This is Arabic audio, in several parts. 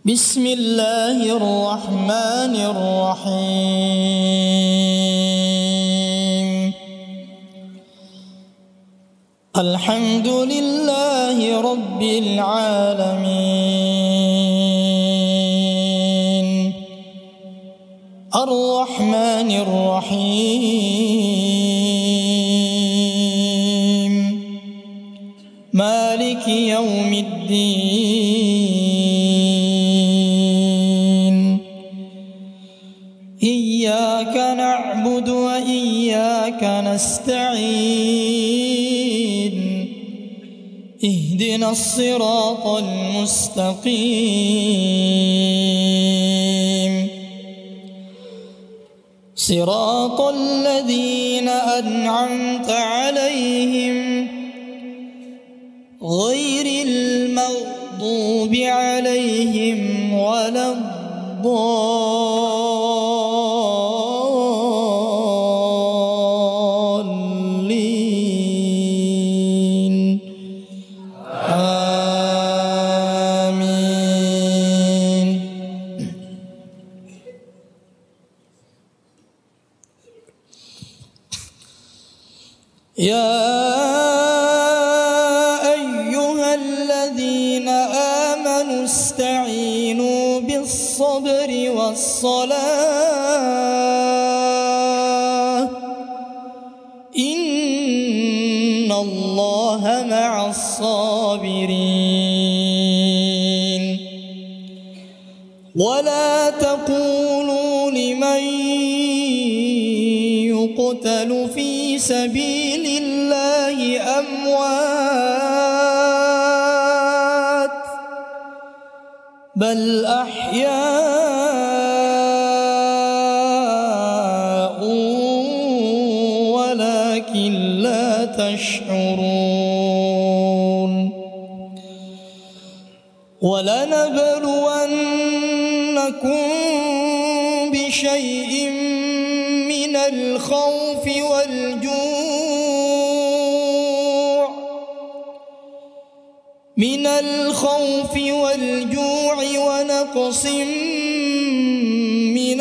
بسم الله الرحمن الرحيم. الحمد لله رب العالمين الرحمن الرحيم مالك يوم الدين. إياك نعبد وإياك نستعين. اهدنا الصراط المستقيم صراط الذين أنعمت عليهم غير المغضوب عليهم ولا الضالين. آمين. يا أيها الذين آمنوا استعينوا بالصبر والصلاة إن الله مع الصابرين. ولا تقولوا لمن يقتل في سبيل الله أموات بل أحياء ولكن لا تشعرون. ولنبلونكم بشيء من الخوف والجوع ونقص من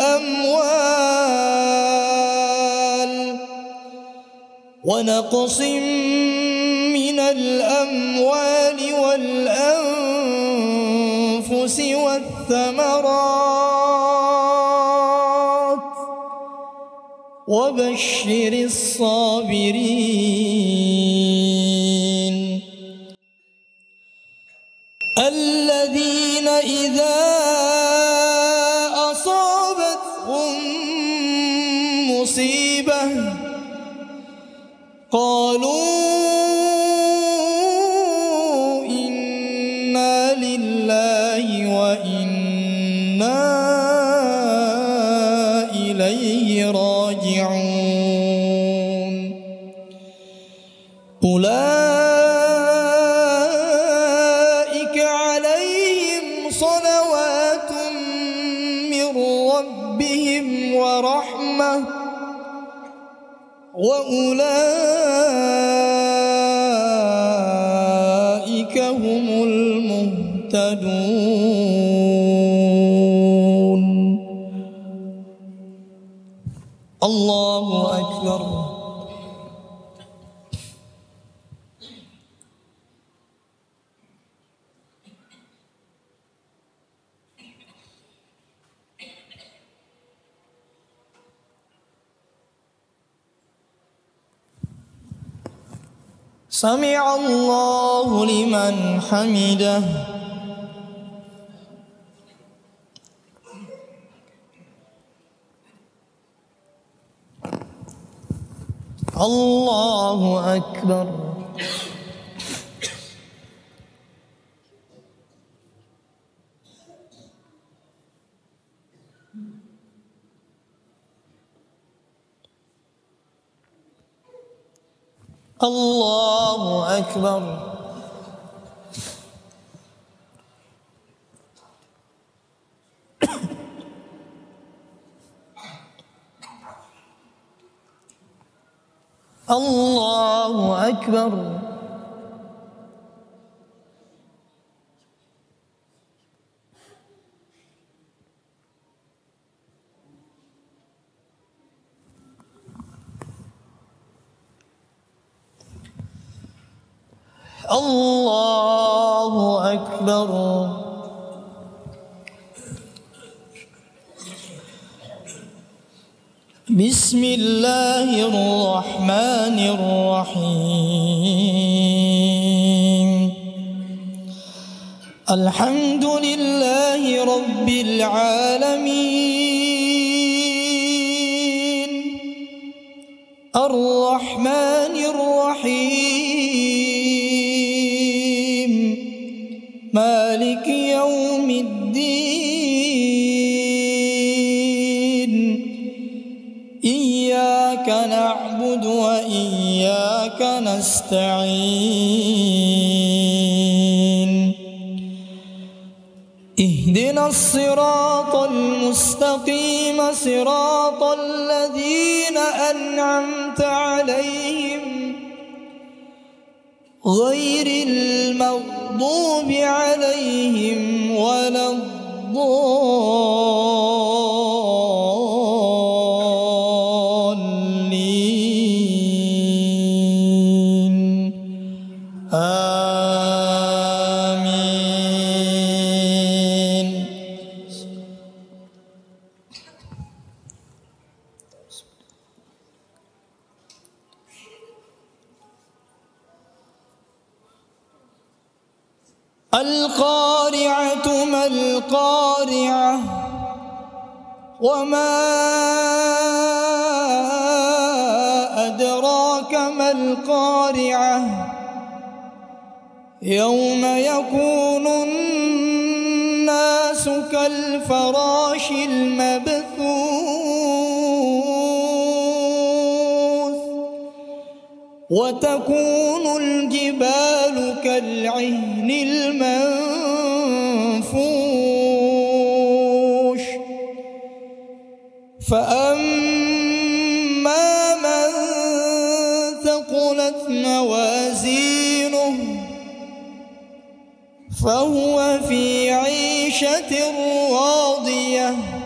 الأموال والأنفس والثمرات وبشر الصابرين الذين إذا أصابتهم مصيبة قالوا إنا لله وإنا إليه راجعون. أولئك عليهم صلوات من ربهم ورحمة وأولئك هم المهتدون. الله أكبر. سمع الله لمن حمده. الله أكبر. الله أكبر. الله أكبر. الله أكبر. بسم الله الرحمن الرحيم. الحمد لله رب العالمين الرحمن الرحيم مالك يوم الدين. إياك نعبد وإياك نستعين. اهدنا الصراط المستقيم صراط الذين أنعمت عليهم غير المغضوب عليهم ولا الضالين. آمين. القارعة ما القارعة وما أدراك ما القارعة يوم يكون الناس كالفراش المبثوث وتكون الجبال كالعهن المنفوش. فأما من ثقلت موازينه فهو في عيشة راضية.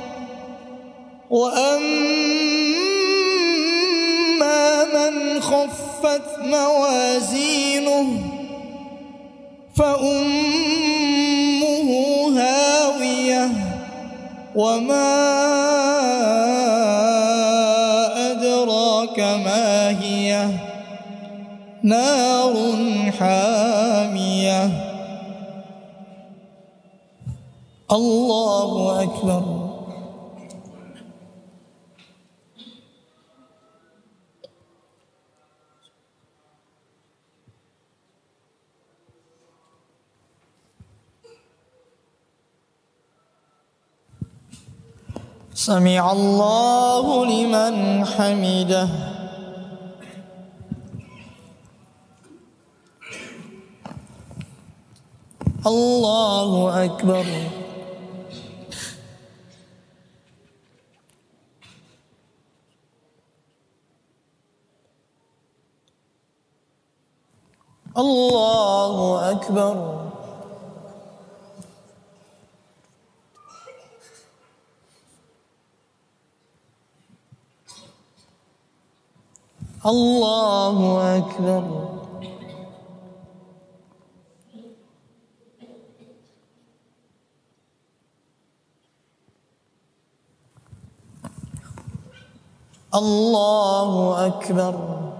وأما من خفت موازينه فأمه هاوية. وما أدراك ما هي نار حامية. الله أكبر. سمع الله لمن حمده. الله أكبر. الله أكبر. الله أكبر. الله أكبر.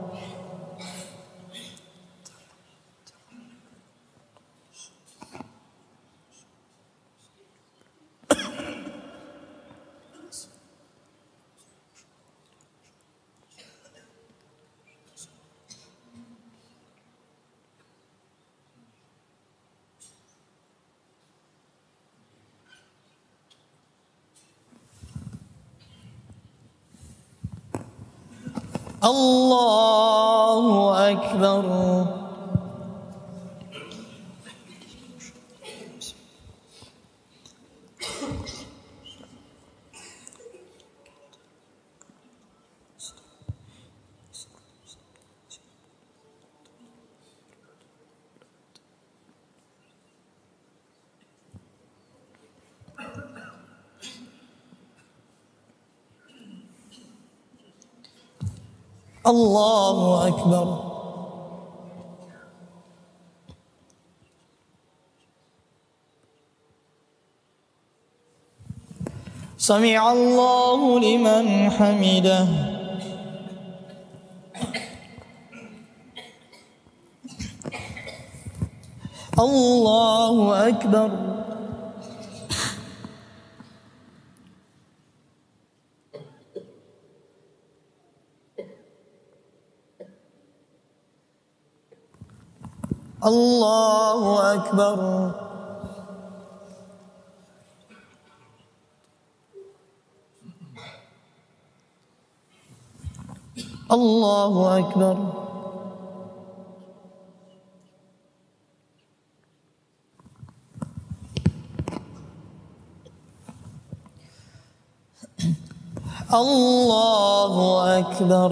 الله أكبر. الله أكبر. سمع الله لمن حمده الله أكبر الله أكبر الله أكبر الله أكبر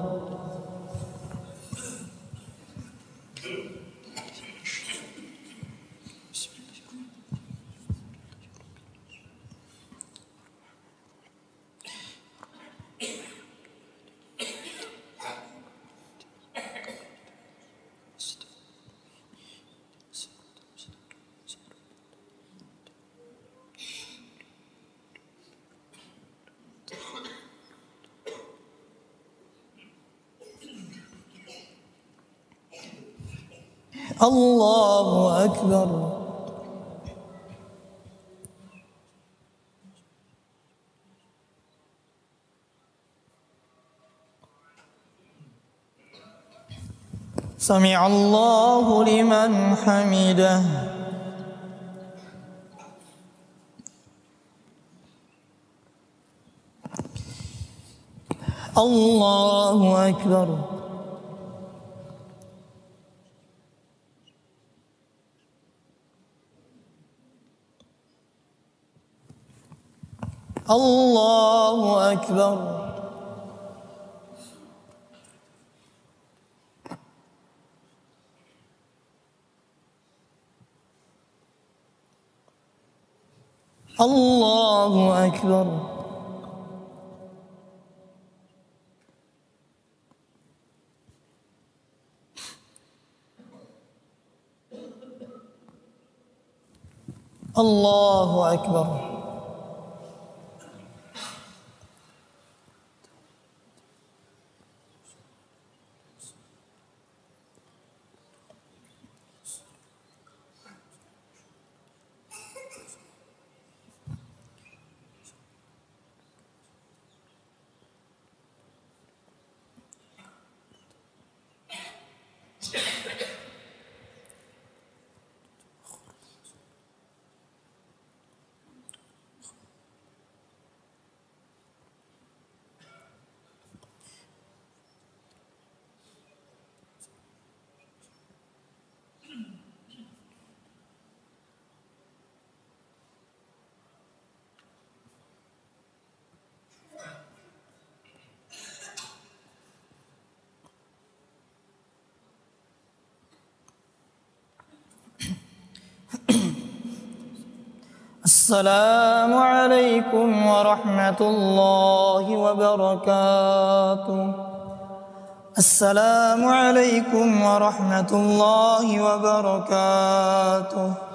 الله أكبر سمع الله لمن حمده الله أكبر الله أكبر الله أكبر الله أكبر السلام عليكم ورحمة الله وبركاته. السلام عليكم ورحمة الله وبركاته.